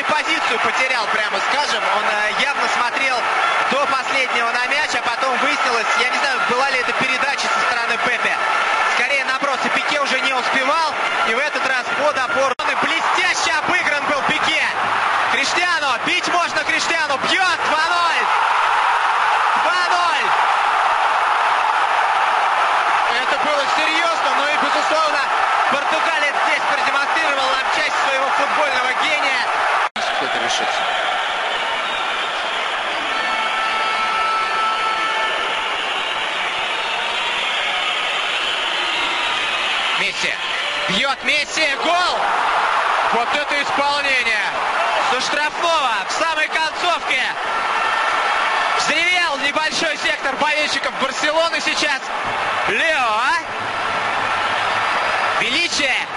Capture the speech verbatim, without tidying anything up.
позицию потерял, прямо скажем. Он явно смотрел до последнего на мяч, а потом выяснилось, я не знаю, была ли это передача со стороны Пепе. Скорее наоборот, Пике уже не успевал, и в этот раз под опору. Блестяще обыгран был Пике. Криштиану, бить можно Криштиану, бьет, два ноль. два ноль. Это было серьезно, но и, безусловно, португалец здесь продемонстрировал нам часть своего футбольного гения. Кто-то решится. Месси. Бьет Месси. Гол! Вот это исполнение. Со штрафного в самой концовке. Взревел небольшой сектор болельщиков Барселоны сейчас. Лео, а? Величие.